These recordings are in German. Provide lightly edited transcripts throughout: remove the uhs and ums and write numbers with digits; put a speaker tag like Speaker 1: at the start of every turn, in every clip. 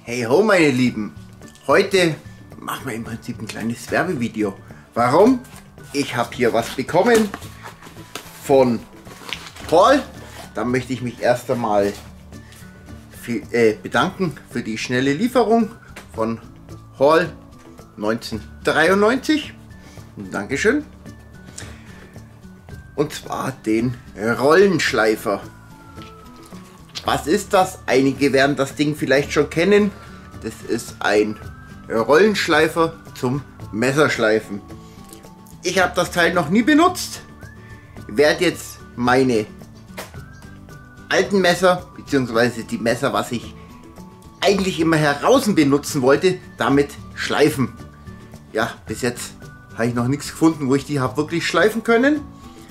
Speaker 1: Hey ho meine Lieben, heute machen wir im Prinzip ein kleines Werbevideo. Warum? Ich habe hier was bekommen von Paul. Da möchte ich mich erst einmal bedanken für die schnelle Lieferung von Hall 1993. Dankeschön. Und zwar den Rollenschleifer. Was ist das? Einige werden das Ding vielleicht schon kennen. Das ist ein Rollenschleifer zum Messerschleifen. Ich habe das Teil noch nie benutzt. Werde jetzt meine alten Messer, beziehungsweise die Messer, was ich eigentlich immer heraus benutzen wollte, damit schleifen. Ja, bis jetzt habe ich noch nichts gefunden, wo ich die habe wirklich schleifen können.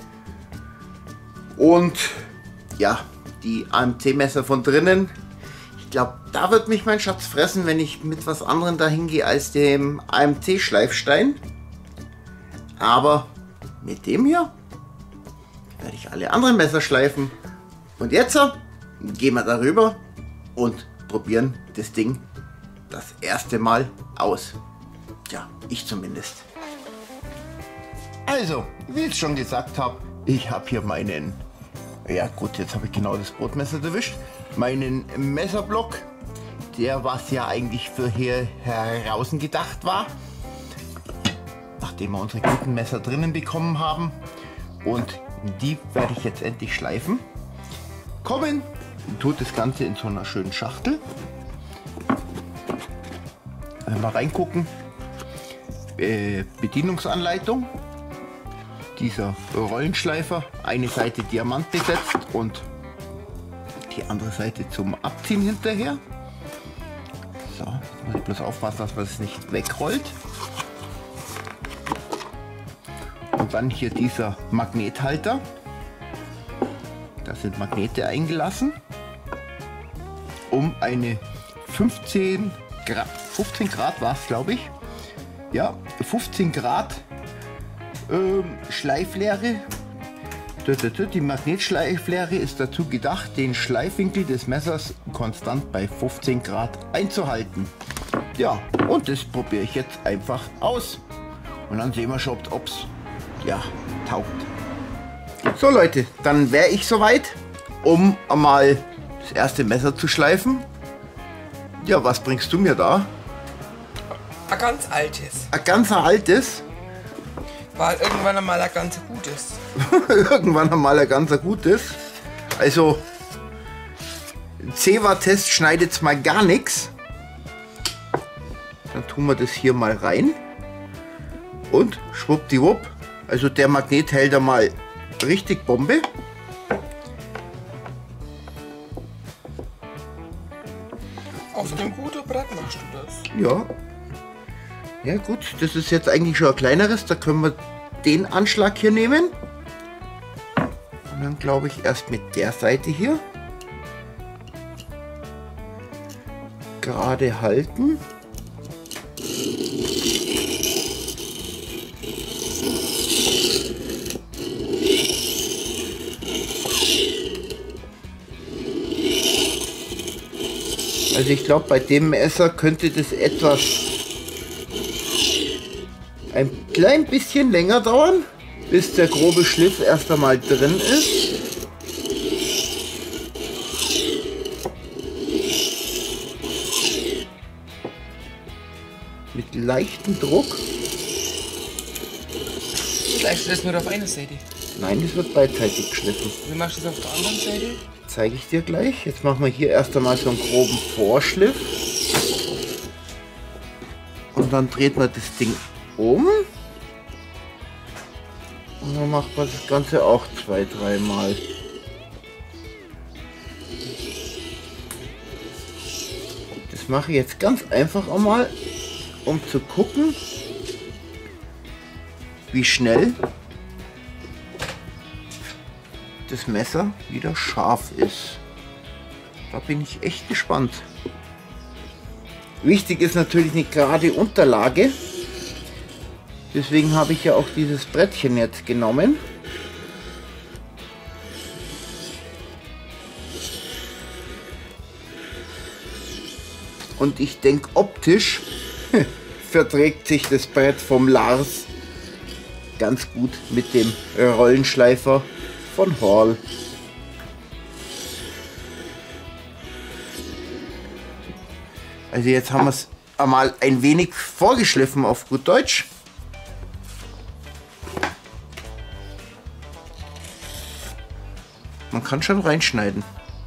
Speaker 1: Und ja, die AMC-Messer von drinnen, ich glaube, da wird mich mein Schatz fressen, wenn ich mit was anderem dahin gehe als dem AMC-Schleifstein. Aber mit dem hier werde ich alle anderen Messer schleifen. Und jetzt gehen wir darüber und probieren das Ding das erste Mal aus. Ja, ich zumindest. Also, wie ich schon gesagt habe, ich habe hier meinen, ja gut, jetzt habe ich genau das Brotmesser erwischt, meinen Messerblock, der was ja eigentlich für hier heraus gedacht war, nachdem wir unsere guten Messer drinnen bekommen haben. Und die werde ich jetzt endlich schleifen. Kommen, tut das Ganze in so einer schönen Schachtel. Mal reingucken. Bedienungsanleitung. Dieser Rollenschleifer, eine Seite Diamant besetzt und die andere Seite zum Abziehen hinterher. So, jetzt muss ich bloß aufpassen, dass man es nicht wegrollt. Und dann hier dieser Magnethalter. Da sind Magnete eingelassen, um eine 15 Grad war es, glaube ich. Ja, 15 Grad Schleiflehre. Die Magnetschleiflehre ist dazu gedacht, den Schleifwinkel des Messers konstant bei 15 Grad einzuhalten. Ja, und das probiere ich jetzt einfach aus. Und dann sehen wir schon, ob es ja taugt. So Leute, dann wäre ich soweit, um einmal das erste Messer zu schleifen. Ja, was bringst du mir da?
Speaker 2: Ein ganz altes.
Speaker 1: Ein ganz altes?
Speaker 2: War irgendwann einmal ein ganz gutes.
Speaker 1: Irgendwann einmal ein ganz gutes. Also, Zewa-Test schneidet jetzt mal gar nichts. Dann tun wir das hier mal rein. Und schwuppdiwupp. Also der Magnet hält da mal richtig Bombe.
Speaker 2: Auf dem guten Brett machst du das?
Speaker 1: Ja. Ja gut, das ist jetzt eigentlich schon ein kleineres. Da können wir den Anschlag hier nehmen. Und dann glaube ich erst mit der Seite hier. Gerade halten. Also ich glaube, bei dem Messer könnte das etwas ein klein bisschen länger dauern, bis der grobe Schliff erst einmal drin ist. Mit leichtem Druck.
Speaker 2: Schleifst du das nur auf einer Seite?
Speaker 1: Nein, das wird beidseitig geschliffen.
Speaker 2: Wie machst du das auf der anderen Seite?
Speaker 1: Zeige ich dir gleich. Jetzt machen wir hier erst einmal so einen groben Vorschliff. Und dann dreht man das Ding um. Und dann macht man das Ganze auch 2-3 Mal. Das mache ich jetzt ganz einfach einmal, um zu gucken, wie schnell das Messer wieder scharf ist. Da bin ich echt gespannt. Wichtig ist natürlich eine gerade Unterlage. Deswegen habe ich ja auch dieses Brettchen jetzt genommen. Und ich denke, optisch verträgt sich das Brett vom Lars ganz gut mit dem Rollenschleifer von Hall. Also jetzt haben wir es einmal ein wenig vorgeschliffen auf gut Deutsch. Man kann schon reinschneiden.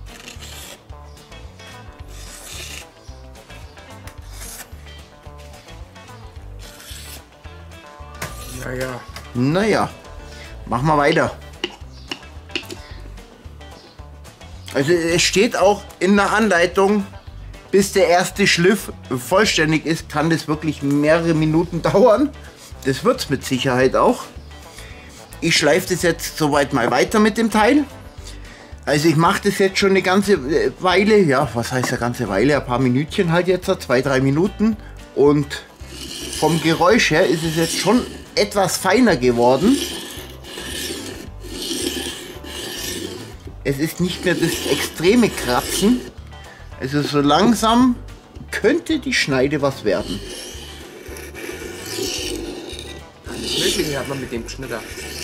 Speaker 1: Naja, machen wir weiter. Also es steht auch in der Anleitung, bis der erste Schliff vollständig ist, kann das wirklich mehrere Minuten dauern. Das wird es mit Sicherheit auch. Ich schleife das jetzt soweit mal weiter mit dem Teil. Also ich mache das jetzt schon eine ganze Weile. Ja, was heißt eine ganze Weile? Ein paar Minütchen halt jetzt, 2-3 Minuten. Und vom Geräusch her ist es jetzt schon etwas feiner geworden. Es ist nicht mehr das extreme Kratzen. Also so langsam könnte die Schneide was werden.
Speaker 2: Wirklich hat man mit dem geschnitten.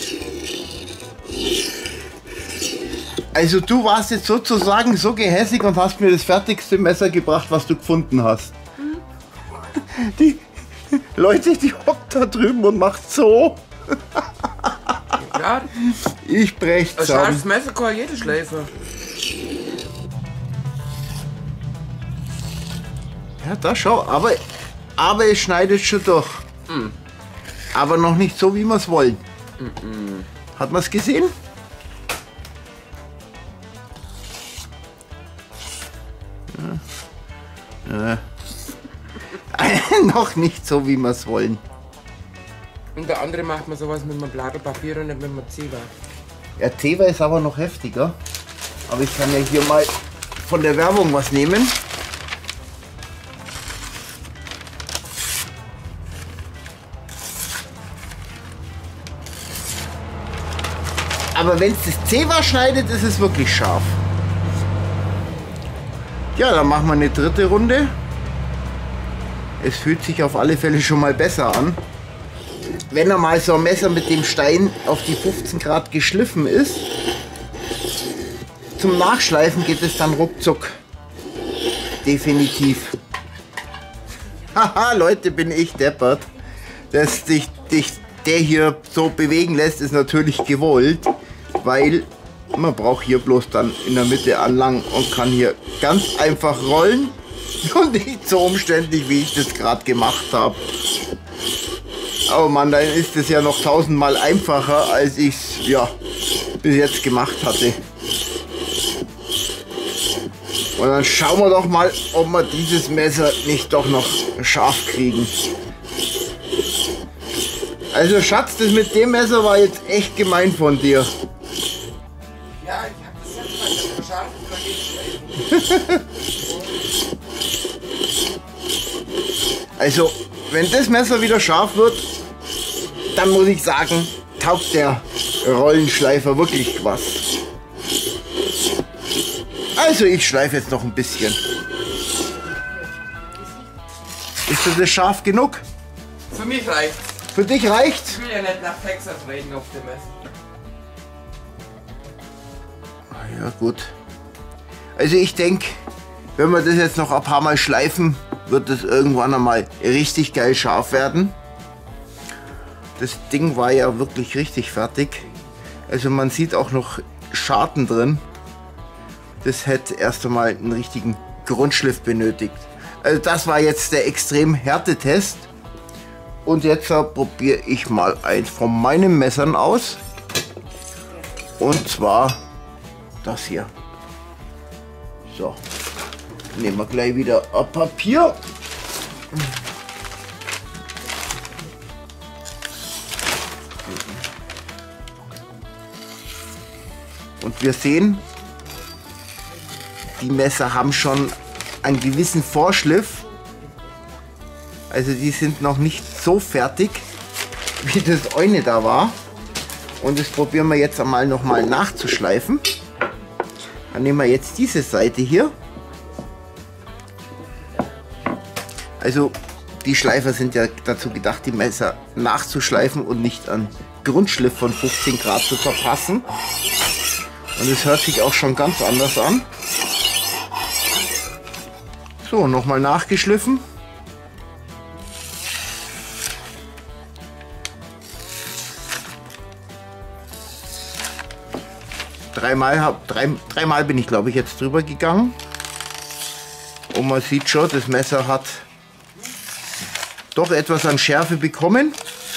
Speaker 1: Also du warst jetzt sozusagen so gehässig und hast mir das fertigste Messer gebracht, was du gefunden hast. Die Leute, die hockt da drüben und macht so.
Speaker 2: Ja,
Speaker 1: Ich brech
Speaker 2: ein
Speaker 1: zusammen.
Speaker 2: scharfes Messer kann jeder schleifen.
Speaker 1: Ja, da schau, aber es schneidet schon durch. Aber noch nicht so, wie wir es wollen. Hat man es gesehen? Ja. Noch nicht so, wie wir es wollen.
Speaker 2: Und der andere macht man sowas mit einem Blatt Papier und nicht mit einem Zewa.
Speaker 1: Ja, Zewa ist aber noch heftiger. Aber ich kann ja hier mal von der Werbung was nehmen. Aber wenn es das Zewa schneidet, ist es wirklich scharf. Ja, dann machen wir eine dritte Runde. Es fühlt sich auf alle Fälle schon mal besser an. Wenn er mal so ein Messer mit dem Stein auf die 15 Grad geschliffen ist, zum Nachschleifen geht es dann ruckzuck. Definitiv. Haha, Leute, bin ich deppert. Dass dich der hier so bewegen lässt, ist natürlich gewollt, weil man braucht hier bloß dann in der Mitte anlangen und kann hier ganz einfach rollen und nicht so umständlich, wie ich das gerade gemacht habe. Oh Mann, dann ist es ja noch 1000-mal einfacher, als ich es ja, bis jetzt gemacht hatte. Und dann schauen wir doch mal, ob wir dieses Messer nicht doch noch scharf kriegen. Also Schatz, das mit dem Messer war jetzt echt gemein von dir.
Speaker 2: Ja, ich hab das selbst mal scharf und
Speaker 1: Also, wenn das Messer wieder scharf wird, dann muss ich sagen, taugt der Rollenschleifer wirklich was. Also, ich schleife jetzt noch ein bisschen. Ist das scharf genug?
Speaker 2: Für mich reicht's.
Speaker 1: Für dich reicht's?
Speaker 2: Ich will ja nicht nach Texas reden auf dem Messer.
Speaker 1: Ja, gut. Also, ich denke, wenn wir das jetzt noch ein paar Mal schleifen, wird es irgendwann einmal richtig geil scharf werden. Das Ding war ja wirklich richtig fertig. Also man sieht auch noch Scharten drin. Das hätte erst einmal einen richtigen Grundschliff benötigt. Also das war jetzt der extrem Härtetest. Und jetzt probiere ich mal eins von meinen Messern aus. Und zwar das hier. So. Nehmen wir gleich wieder ein Papier. Und wir sehen, die Messer haben schon einen gewissen Vorschliff. Also die sind noch nicht so fertig, wie das eine da war. Und das probieren wir jetzt einmal noch mal nachzuschleifen. Dann nehmen wir jetzt diese Seite hier. Also die Schleifer sind ja dazu gedacht, die Messer nachzuschleifen und nicht an Grundschliff von 15 Grad zu verpassen. Und es hört sich auch schon ganz anders an. So, nochmal nachgeschliffen. Dreimal bin ich, glaube ich, jetzt drüber gegangen. Und man sieht schon, das Messer hat doch etwas an Schärfe bekommen.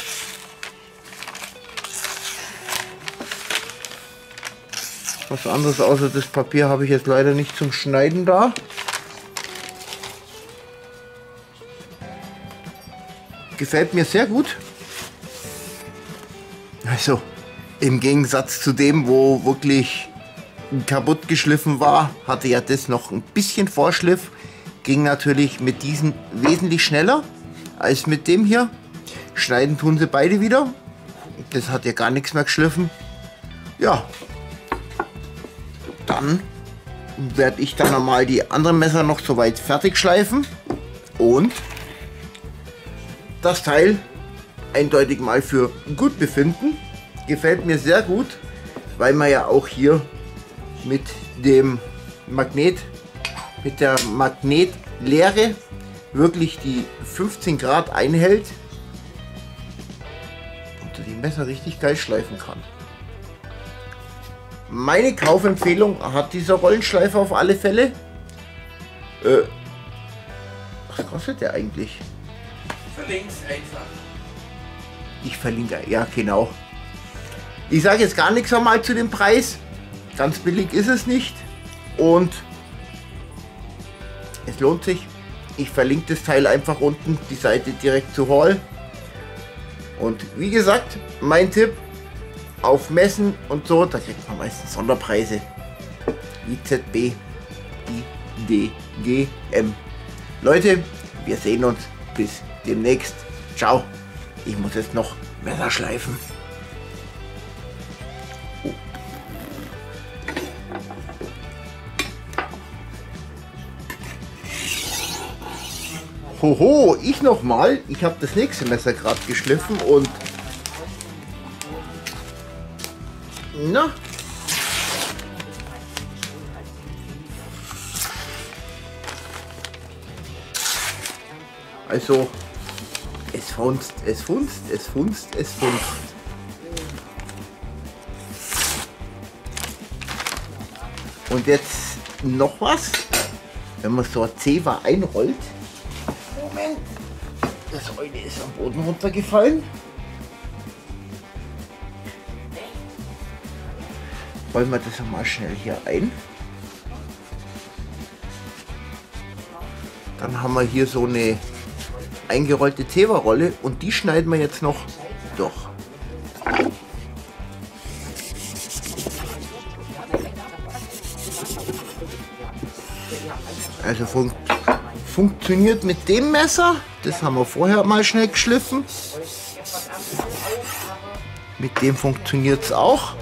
Speaker 1: Was anderes außer das Papier habe ich jetzt leider nicht zum Schneiden da. Gefällt mir sehr gut. Also im Gegensatz zu dem, wo wirklich kaputt geschliffen war, hatte ja das noch ein bisschen Vorschliff. Ging natürlich mit diesen wesentlich schneller als mit dem hier. Schneiden tun sie beide wieder. Das hat ja gar nichts mehr geschliffen. Ja. Dann werde ich dann nochmal die anderen Messer noch soweit fertig schleifen. Und das Teil eindeutig mal für gut befinden. Gefällt mir sehr gut, weil man ja auch hier mit dem Magnet, mit der Magnetlehre wirklich die 15 Grad einhält und die Messer richtig geil schleifen kann. Meine Kaufempfehlung hat dieser Rollenschleifer auf alle Fälle. Was kostet der eigentlich?
Speaker 2: Verlink's einfach.
Speaker 1: Ich verlinke, ja genau. Ich sage jetzt gar nichts einmal zu dem Preis. Ganz billig ist es nicht. Und es lohnt sich. Ich verlinke das Teil einfach unten, die Seite direkt zu Haul. Und wie gesagt, mein Tipp, auf Messen und so, da kriegt man meistens Sonderpreise. IZB, IDGM. Leute, wir sehen uns bis demnächst. Ciao. Ich muss jetzt noch Messer schleifen. Hoho, ich noch mal. Ich habe das nächste Messer gerade geschliffen und na. Also es funzt, es funzt, es funzt, es funzt. Und jetzt noch was, wenn man so ein Zewa einrollt. Moment, das Säule ist am Boden runtergefallen. Rollen wir das mal schnell hier ein. Dann haben wir hier so eine eingerollte Zewa-Rolle und die schneiden wir jetzt noch durch. Also funktioniert mit dem Messer. Das haben wir vorher mal schnell geschliffen. Mit dem funktioniert es auch.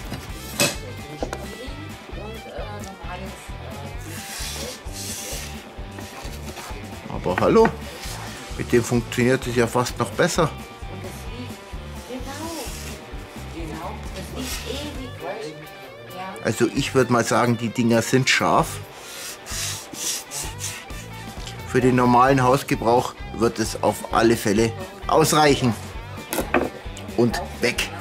Speaker 1: Aber hallo, mit dem funktioniert es ja fast noch besser. Also ich würde mal sagen, die Dinger sind scharf. Für den normalen Hausgebrauch wird es auf alle Fälle ausreichen. Und weg.